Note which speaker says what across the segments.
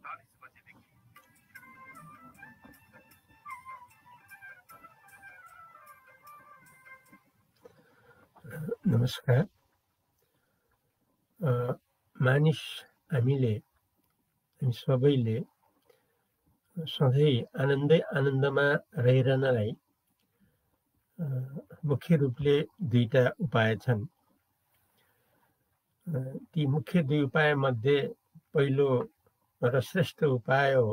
Speaker 1: नमस्कार। मानिस हामी सबैले सधैँ आनन्दमा रहिरहनलाई मुख्य रूपले दुईटा उपाय छन्। ती मुख्य दुई उपाय मध्ये पहिलो र श्रेष्ठ उपाय हो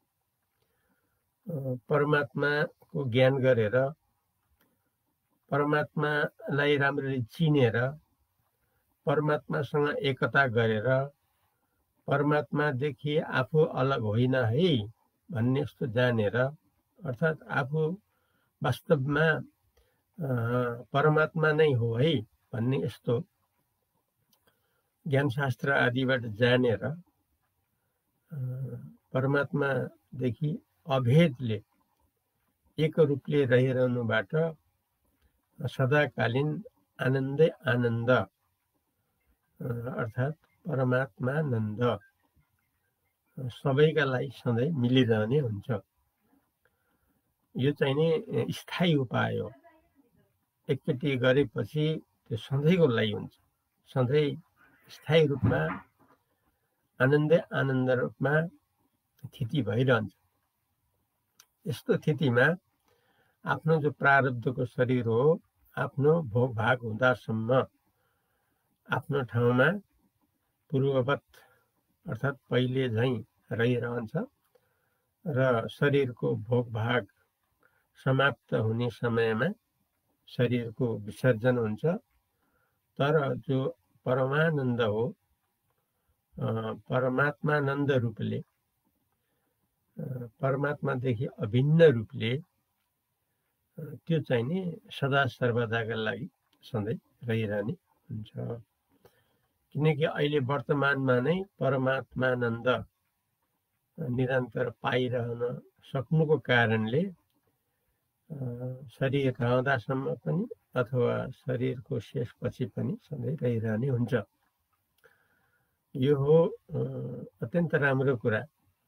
Speaker 1: परमात्माको ज्ञान गरेर, परमात्मालाई राम्ररी चिनेर, परमात्मासँग एकता गरेर, परमात्मादेखि आफू अलग होइन है भन्ने जस्तो जानेर, अर्थात् आफू वास्तवमा परमात्मा नै हो है भन्ने यस्तो ज्ञानशास्त्र आदिबाट जानेर परमात्मादेखि अभेदले एक रूपले रहिरहनुबाट सदाकालीन आनन्दै आनन्द अर्थात् परमात्मानन्द सबैका लागि सधैँ मिलिरहने हुन्छ। यो चाहिँ नि स्थायी उपाय हो। एकचोटि गरेपछि त्यो सधैँको लागि हुन्छ। सधैँ स्थायी रूपमा आनन्दै आनन्द रूपमा स्थिति भइरहन्छ। यस्तो स्थितिमा आफ्नो जो प्रारब्धको शरीर हो, आफ्नो भोगभाग हुँदासम्म आफ्नो ठाउँमा पूर्ववत अर्थात् पहिले झैँ रहिरहन्छ र शरीरको भोगभाग समाप्त हुने समयमा शरीरको विसर्जन हुन्छ। तर जो परमानन्द हो, परमात्मानन्द रूपले, परमात्मादेखि अभिन्न रूपले त्यो चाहिँ नि सदा सर्वदाका लागि सधैँ रहिरहने हुन्छ। किनकि अहिले वर्तमानमा नै परमात्मानन्द निरन्तर पाइरहन सक्नुको कारणले शरीर रहँदासम्म पनि अथवा शरीरको शेषपछि पनि सधैँ रहिरहने हुन्छ। यो हो अत्यन्त राम्रो कुरा।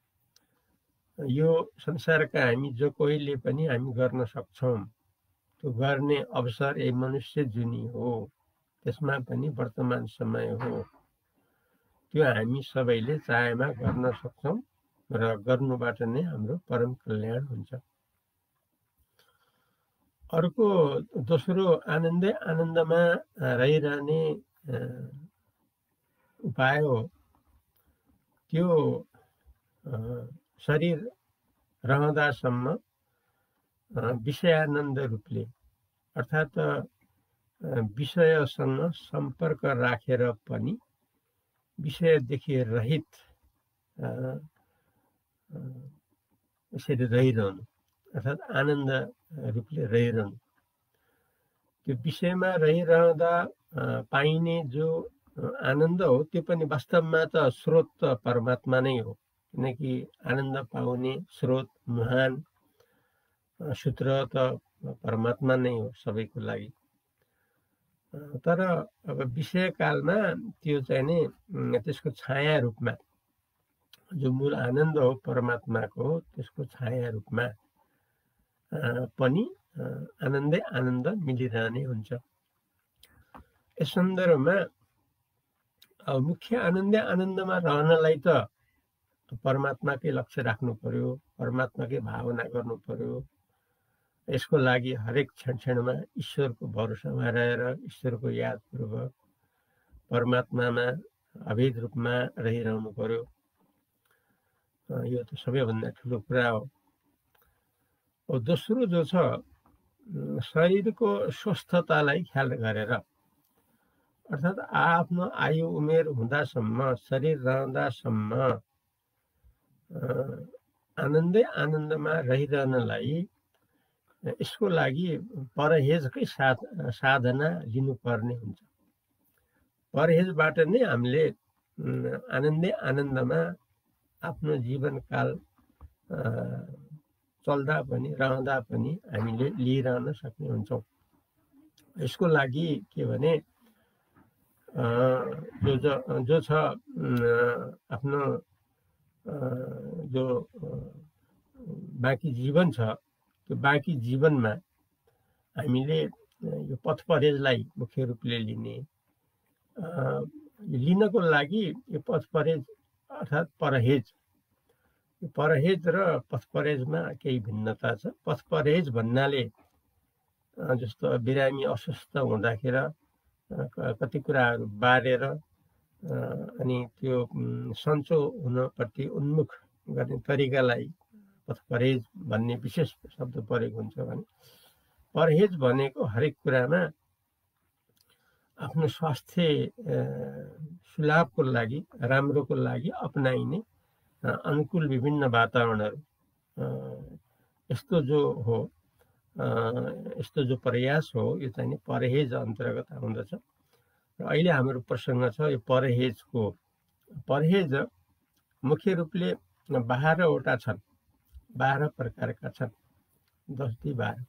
Speaker 1: यो संसारका हामी जो कोहीले पनि हामी गर्न सक्छौँ। त्यो गर्ने अवसर यही मनुष्य जुनी हो, त्यसमा पनि वर्तमान समय हो। त्यो हामी सबैले चाहेमा गर्न सक्छौँ र गर्नुबाट नै हाम्रो परम कल्याण हुन्छ। अर्को दोस्रो आनन्दै आनन्दमा रहिरहने उपाय हो त्यो शरीर रहँदासम्म विषयानन्द रूपले अर्थात् विषयसँग सम्पर्क राखेर पनि विषयदेखि रहित यसरी रहिरहनु अर्थात् आनन्द रूपले रहिरहनु। त्यो विषयमा रहिरहँदा पाइने जो आनन्द हो त्यो पनि वास्तवमा त स्रोत त परमात्मा नै हो। किनकि आनन्द पाउने स्रोत महान सूत्र त परमात्मा नै हो सबैको लागि। तर अब विषयकालमा त्यो चाहिँ नि त्यसको छाया रूपमा जो मूल आनन्द हो परमात्माको त्यसको छाया रूपमा पनि आनन्दै आनन्द मिलिरहने हुन्छ। यस सन्दर्भमा मुख्य आनन्दै आनन्दमा रहनलाई त परमात्माकै लक्ष्य राख्नु पर्यो, परमात्माकै भावना गर्नु पर्यो। यसको लागि हरेक क्षणमा ईश्वरको भरोसामा रहेर ईश्वरको यादपूर्वक परमात्मामा अभेद रूपमा रहिरहनु पर्यो। यो त सबैभन्दा ठुलो कुरा हो। दोस्रो जो छ शरीरको स्वस्थतालाई ख्याल गरेर अर्थात् आफ्नो आयु उमेर हुँदासम्म शरीर रहँदासम्म आनन्दै आनन्दमा रहिरहनलाई यसको लागि परहेजकै साधना लिनुपर्ने हुन्छ। परहेजबाट नै हामीले आनन्दै आनन्दमा आफ्नो जीवनकाल चल्दा पनि रहँदा पनि हामीले लिइरहन सक्ने हुन्छौँ। यसको लागि के भने जो छ आफ्नो जो बाँकी जीवन छ त्यो बाँकी जीवनमा हामीले यो पथ परहेजलाई मुख्य रूपले लिने, लिनको लागि यो पथ परहेज अर्थात् परहेज, यो परहेज र पथ परहेजमा केही भिन्नता छ। पथ परहेज भन्नाले जस्तो बिरामी अस्वस्थ हुँदाखेरि कति कुराहरू बारेर अनि त्यो सन्चो हुनप्रति उन्मुख गर्ने तरिकालाई पथ परहेज भन्ने विशेष शब्द प्रयोग हुन्छ भने परहेज भनेको हरेक कुरामा आफ्नो स्वास्थ्य सुलाभको लागि, राम्रोको लागि अपनाइने अनुकूल विभिन्न वातावरणहरू, यस्तो जो हो, यस्तो जो प्रयास हो यो चाहिँ परहेज अन्तर्गत आउँदछ। र अहिले हाम्रो प्रसङ्ग छ यो परहेजको। परहेज मुख्य रूपले 12वटा छन्, 12 प्रकारका छन्, 10-12।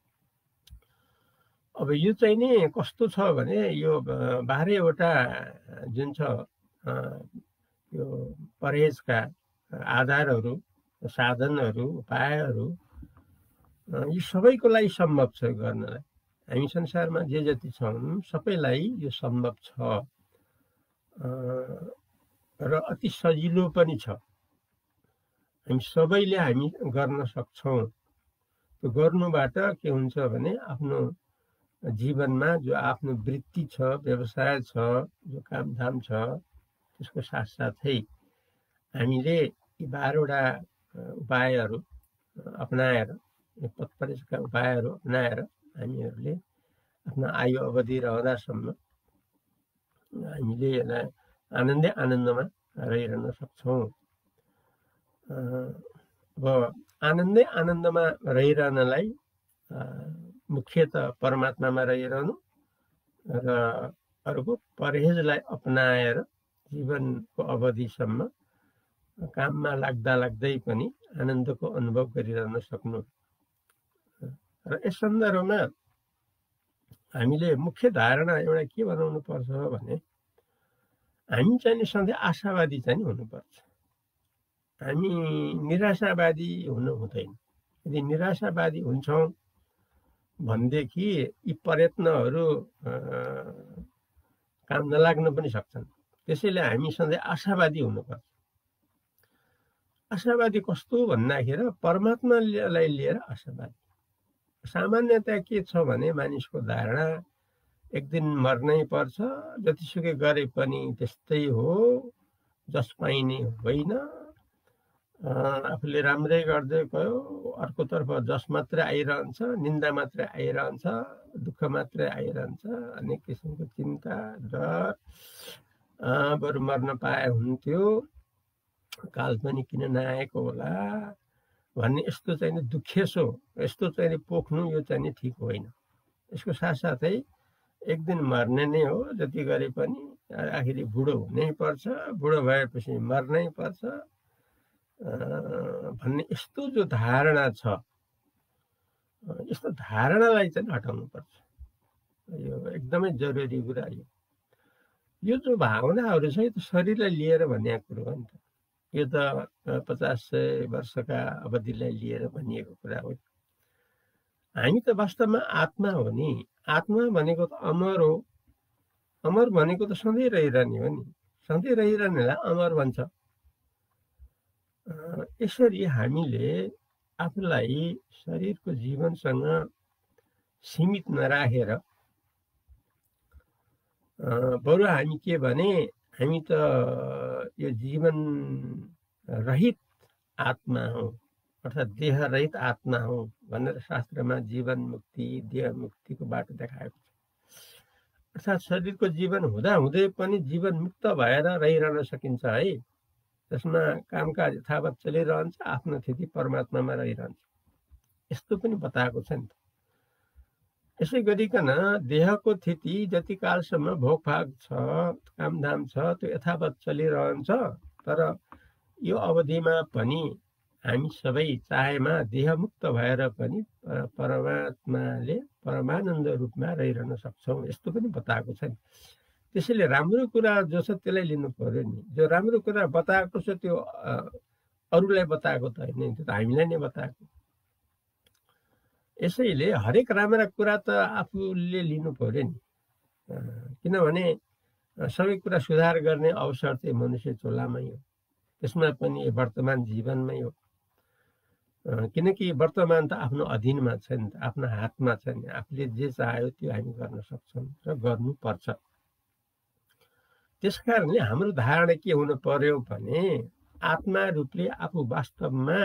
Speaker 1: अब यो चाहिँ नि कस्तो छ भने यो 12वटा जुन छ यो परहेजका आधारहरू, साधनहरू, उपायहरू यी सबैको लागि सम्भव छ गर्नलाई। हामी संसारमा जे जति छौँ सबैलाई यो सम्भव छ र अति सजिलो पनि छ। हामी सबैले हामी गर्न सक्छौँ। त्यो गर्नुबाट के हुन्छ भने आफ्नो जीवनमा जो आफ्नो वृत्ति छ, व्यवसाय छ, जो कामधाम छ, त्यसको साथसाथै हामीले यी 12वटा उपायहरू अपनाएर, पथ परहेजका उपायहरू अपनाएर हामीहरूले आफ्नो आयु अवधि रहँदासम्म हामीले यसलाई आनन्दमा रहिरहन सक्छौँ। अब आनन्दमा रहिरहनलाई मुख्यत परमात्मामा रहिरहनु र अर्को परहेजलाई अपनाएर जीवनको अवधिसम्म काममा लाग्दै पनि आनन्दको अनुभव गरिरहन सक्नु। र यस सन्दर्भमा हामीले मुख्य धारणा एउटा के बनाउनु पर्छ भने हामी चाहिँ सधैँ आशावादी चाहिँ हुनुपर्छ। हामी निराशावादी हुनु हुँदैन। यदि निराशावादी हुन्छौँ भनेदेखि यी प्रयत्नहरू काम नलाग्न पनि सक्छन्। त्यसैले हामी सधैँ आशावादी हुनुपर्छ। आशावादी कस्तो भन्दाखेरि परमात्मालाई लिएर आशावादी। सामान्यतया के छ भने मानिसको धारणा एक दिन मर्नै पर्छ, जतिसुकै गरे पनि त्यस्तै हो, जस पाइने होइन, आफूले राम्रै गर्दै गयो, अर्कोतर्फ जस मात्रै आइरहन्छ, निन्दा मात्रै आइरहन्छ, दुःख मात्रै आइरहन्छ, अनेक किसिमको चिन्ता, डर, बरु मर्न पाए हुन्थ्यो, काल पनि किन नआएको होला भन्ने यस्तो चाहिँ दुखेसो, यस्तो चाहिँ पोख्नु यो चाहिँ ठिक होइन। यसको साथसाथै एक दिन मर्ने नै हो, जति गरे पनि आखिरी बुढो हुनै पर्छ, बुढो भएपछि मर्नै पर्छ भन्ने यस्तो जो धारणा छ, यस्तो धारणालाई चाहिँ हटाउनु पर्छ। यो एकदमै जरुरी कुरा हो। यो जो भावनाहरू छ यो त शरीरलाई लिएर भनेको कुरो हो नि त। यो त 50-100 वर्षका अवधिलाई लिएर भनिएको कुरा हो। हामी त वास्तवमा आत्मा हो नि। आत्मा भनेको त अमर हो। अमर भनेको त सधैँ रहिरहने हो नि। सधैँ रहिरहनेलाई अमर भन्छ। यसरी हामीले आफूलाई शरीरको जीवनसँग सीमित नराखेर बरु हामी के भने हामी त यो जीवन रहित आत्मा हौ, अर्थात् देह रहित आत्मा हौ भनेर शास्त्रमा जीवन मुक्ति, देह मुक्तिको बाटो देखाएको छ। अर्थात् शरीरको जीवन हुँदै पनि जीवन मुक्त भएर रहिरहन सकिन्छ है। त्यसमा कामकाज यथावत चलिरहन्छ, आफ्नो स्थिति परमात्मामा रहिरहन्छ। यस्तो पनि बताएको छ नि त। यसै गरिकन देहको स्थिति जति कालसम्म भोगभाग छ, कामधाम छ, त्यो यथावत चलिरहन्छ। तर यो अवधिमा पनि हामी सबै चाहेमा देहमुक्त भएर पनि परमात्माले परमानन्द रूपमा रहिरहन सक्छौँ। यस्तो पनि बताएको छ नि। त्यसैले राम्रो कुरा जो छ त्यसलाई लिनु पर्यो नि। जो राम्रो कुरा बताएको छ त्यो अरूलाई बताएको त होइन, त्यो त हामीलाई नै बताएको। यसैले हरेक राम्रा कुरा त आफूले लिनु पर्यो नि, किनभने सबै कुरा सुधार गर्ने अवसर चाहिँ मनुष्य चोलामै हो, त्यसमा पनि वर्तमान जीवनमै हो। किनकि वर्तमान त आफ्नो अधीनमा छ नि त, आफ्नो हातमा छ नि, आफूले जे चाह्यो त्यो हामी गर्न सक्छौँ र गर्नुपर्छ। त्यसकारणले हाम्रो धारणा के हुनु पर्यो भने आत्मा रूपले आफू वास्तवमा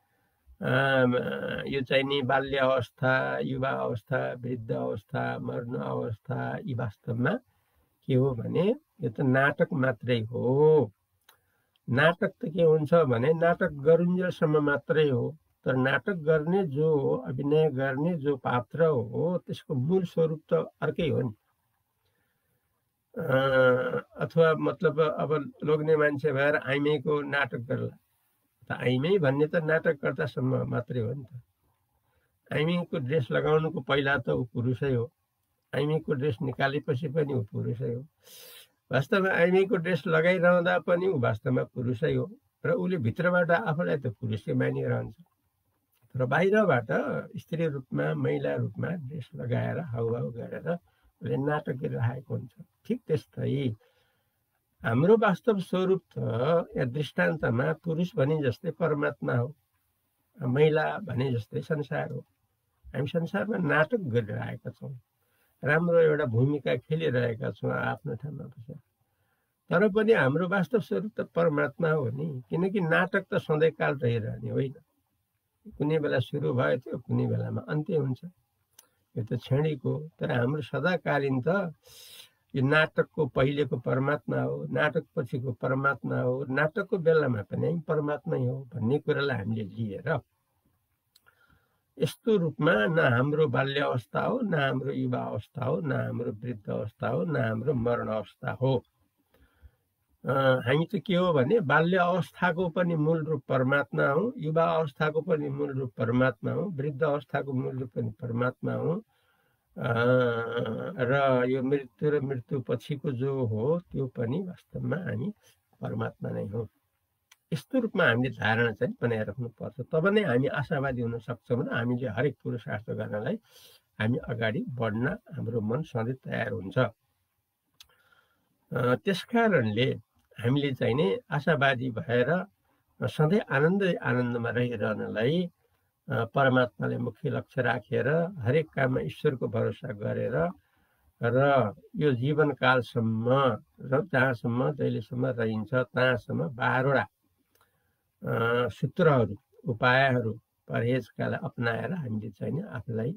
Speaker 1: यो चाहिँ नि बाल्य अवस्था, युवा अवस्था, वृद्ध अवस्था, मर्न अवस्था, यी वास्तवमा के हो भने यो त नाटक मात्रै हो। नाटक त के हुन्छ भने नाटक गरुन्जेलसम्म मात्रै हो, तर नाटक गर्ने जो हो, अभिनय गर्ने जो पात्र हो, त्यसको मूल स्वरूप त अर्कै हो नि। अथवा मतलब अब लोग्ने मान्छे भएर आइमैको नाटक गर्ला त आइमै भन्ने त नाटककर्तासम्म मात्रै हो नि त। आइमीको ड्रेस लगाउनुको पहिला त ऊ पुरुषै हो, आइमीको ड्रेस निकालेपछि पनि ऊ पुरुषै हो, वास्तवमा आइमीको ड्रेस लगाइरहँदा पनि ऊ वास्तवमा पुरुषै हो र उसले भित्रबाट आफूलाई त पुरुषै मानिरहन्छ, तर बाहिरबाट स्त्री रूपमा महिला रूपमा ड्रेस लगाएर हाउभाउ गरेर उसले नाटक गरिरहेको हुन्छ। ठिक त्यस्तै हाम्रो वास्तव स्वरूप त यहाँ दृष्टान्तमा पुरुष भने जस्तै परमात्मा हो, महिला भने जस्तै संसार हो। हामी संसारमा नाटक गरिरहेका छौँ, राम्रो एउटा भूमिका खेलिरहेका छौँ आफ्नो ठाउँमा बसेर, तर पनि हाम्रो वास्तव स्वरूप त परमात्मा हो नि। किनकि नाटक त सधैँकाल रहिरहने होइन, कुनै बेला सुरु भयो त्यो कुनै बेलामा अन्त्य हुन्छ, यो त क्षणिक हो। तर हाम्रो सदाकालीन त यो नाटकको पहिलेको परमात्मा हो, नाटक पछिको परमात्मा हो, नाटकको बेलामा पनि हामी परमात्मै हो भन्ने कुरालाई हामीले लिएर यस्तो रूपमा न हाम्रो बाल्य अवस्था हो, न हाम्रो युवा अवस्था हो, न हाम्रो वृद्ध अवस्था हो, न हाम्रो मरण अवस्था हो। हामी त के हो भने बाल्य अवस्थाको पनि मूल रूप परमात्मा हो, युवा अवस्थाको पनि मूल रूप परमात्मा हो, वृद्ध अवस्थाको मूल रूप पनि परमात्मा हो, र यो मृत्यु र मृत्यु पछिको जो हो त्यो पनि वास्तवमा हामी परमात्मा नै हो। यस्तो रूपमा हामीले धारणा चाहिँ बनाइराख्नुपर्छ, तब नै हामी आशावादी हुन सक्छौँ र हामीले हरेक पुरुषार्थ गर्नलाई हामी अगाडि बढ्न हाम्रो मन सधैँ तयार हुन्छ। त्यसकारणले हामीले चाहिँ नि आशावादी भएर सधैँ आनन्दमा रहिरहनलाई परमात्माले मुख्य लक्ष्य राखेर हरेक काममा ईश्वरको भरोसा गरेर र यो जीवनकालसम्म र जहाँसम्म जहिलेसम्म रहन्छ तहाँसम्म 12वटा सूत्रहरू, उपायहरू, परहेजकालाई अपनाएर हामीले चाहिँ आफूलाई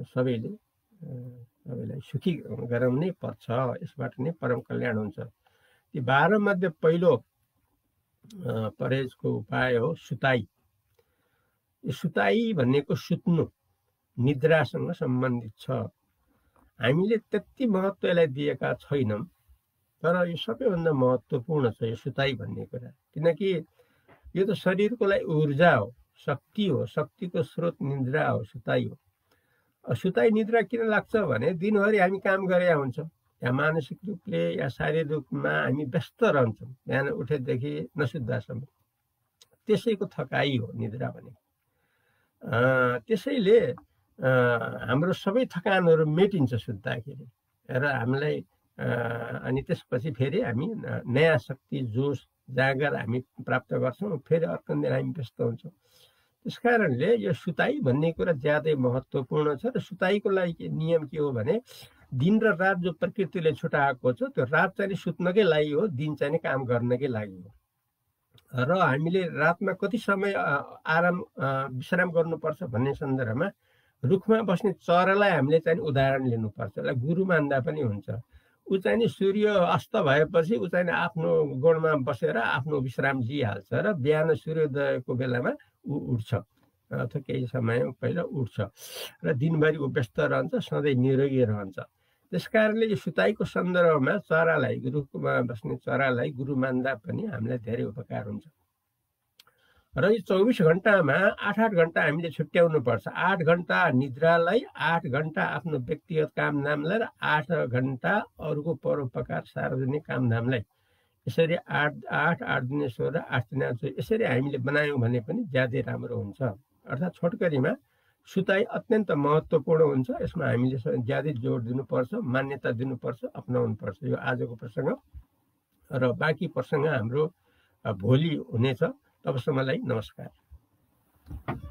Speaker 1: सबैलाई सुखी गराउनै पर्छ। यसबाट नै परम कल्याण हुन्छ। ती 12 मध्ये पहिलो परहेजको उपाय हो सुताई। सुताई भनेको सुत्नु, निद्रासँग सम्बन्धित छ। हामीले त्यति महत्त्वलाई दिएका छैनौँ, तर यो सबैभन्दा महत्त्वपूर्ण छ यो सुताई भन्ने कुरा। किनकि यो त शरीरको लागि ऊर्जा हो, शक्ति हो, शक्तिको स्रोत निद्रा हो, सुताई हो। सुताई निद्रा किन लाग्छ भने दिनभरि हामी काम गरेका हुन्छौँ, या मानसिक रूपले या शारीरिक रूपमा हामी व्यस्त रहन्छौँ बिहान उठेदेखि नसुत्दासम्म, त्यसैको थकाइ हो निद्रा भनेको। त्यसैले हाम्रो सबै थकानहरू मेटिन्छ सुत्दाखेरि र हामीलाई अनि त्यसपछि फेरि हामी नयाँ शक्ति, जोस, जागर हामी प्राप्त गर्छौँ, फेरि अर्को दिन हामी व्यस्त हुन्छौँ। त्यसकारणले यो सुताई भन्ने कुरा ज्यादै महत्त्वपूर्ण छ। र सुताईको लागि नियम के हो भने दिन र रात जो प्रकृतिले छुटाएको छ त्यो रात चाहिँ सुत्नकै लागि हो, दिन चाहिँ काम गर्नकै लागि हो। र हामीले रातमा कति समय विश्राम गर्नुपर्छ भन्ने सन्दर्भमा रुखमा बस्ने चरालाई हामीले चाहिँ उदाहरण लिनुपर्छ, यसलाई गुरु मान्दा पनि हुन्छ। ऊ चाहिँ नि सूर्य अस्त भएपछि ऊ चाहिँ आफ्नो गोडमा बसेर आफ्नो विश्राम लिइहाल्छ र बिहान सूर्योदयको बेलामा ऊ उठ्छ अथवा केही समय पहिला उठ्छ र दिनभरि ऊ व्यस्त रहन्छ, सधैँ निरोगी रहन्छ। त्यसकारणले यो सुताईको सन्दर्भमा चरालाई, रुखमा बस्ने चरालाई गुरु मान्दा पनि हामीलाई धेरै उपकार हुन्छ। र यो 24 घण्टामा 8-8 घण्टा हामीले छुट्याउनु पर्छ। 8 घण्टा निद्रालाई, 8 घण्टा आफ्नो व्यक्तिगत कामधामलाई र 8 घण्टा अरूको परोपकार सार्वजनिक कामधामलाई। यसरी 8 8 दुने 16 8 3 14 यसरी हामीले बनायौँ भने पनि ज्यादै राम्रो हुन्छ। अर्थात् छोटकरीमा सुताइ अत्यन्त महत्त्वपूर्ण हुन्छ। यसमा हामीले ज्यादै जोड दिनुपर्छ, मान्यता दिनुपर्छ, अपनाउनुपर्छ। यो आजको प्रसङ्ग र बाँकी प्रसङ्ग हाम्रो भोलि हुनेछ। तबसम्मलाई नमस्कार।